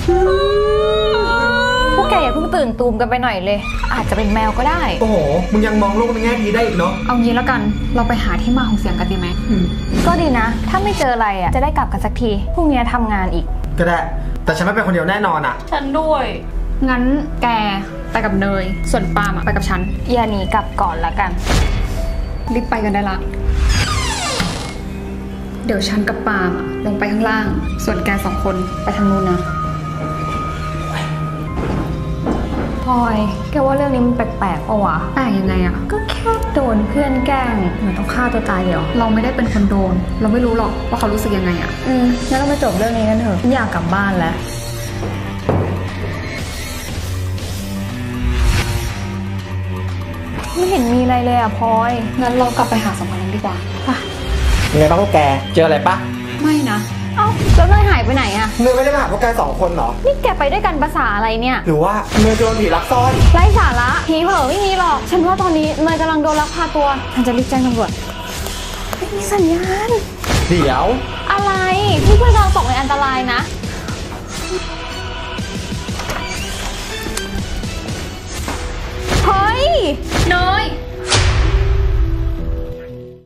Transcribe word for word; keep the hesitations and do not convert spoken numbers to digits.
พวกแกอย่าเพิ่งตื่นตูมกันไปหน่อยเลยอาจจะเป็นแมวก็ได้โอ้โหมึงยังมองโลกในแง่ดีได้อีกเนาะเอางี้แล้วกันเราไปหาที่มาของเสียงกันดีไหมก็ดีนะถ้าไม่เจออะไรอ่ะจะได้กลับกันสักทีพรุ่งนี้ทำงานอีกก็ได้แต่ฉันไม่เป็นคนเดียวแน่นอนอ่ะฉันด้วยงั้นแกไปกับเนยส่วนปาล์มไปกับฉันอย่าหนีกลับก่อนละกันรีบไปกันได้ละเดี๋ยวฉันกับปาล์มลงไปข้างล่างส่วนแกสองคนไปทางนู้นนะพลอยแกว่าเรื่องนี้มันแปลกๆปะวะแปลกยังไงอะก็แค่โดนเพื่อนแกล้งมันต้องฆ่าตัวตายเหรอเราไม่ได้เป็นคนโดนเราไม่รู้หรอกว่าเขารู้สึกยังไงอะอืมงั้นเราไปจบเรื่องนี้กันเถอะอยากกลับบ้านแล้วไม่เห็นมีอะไรเลยอะพลอยงั้นเรากลับไปหาสมบัติดีกว่าป่ะยังไงบ้างพวกแกเจออะไรปะไม่นะเอ้าแล้วเนยหายไปไหนอะเนยไม่ได้มาหาพวกแกสองคนหรอนี่แกไปด้วยกันภาษาอะไรเนี่ยหรือว่าเนยโดนผีลักซ่อนไร้สาระผีเผลอไม่มีหรอกฉันว่าตอนนี้เนยกำลังโดนลักพาตัวฉันจะรีบแจ้งตำรวจไม่มีสัญญาณเดี๋ยวอะไรพี่เพื่อนเราตกในอันตรายนะเฮ้ยเนย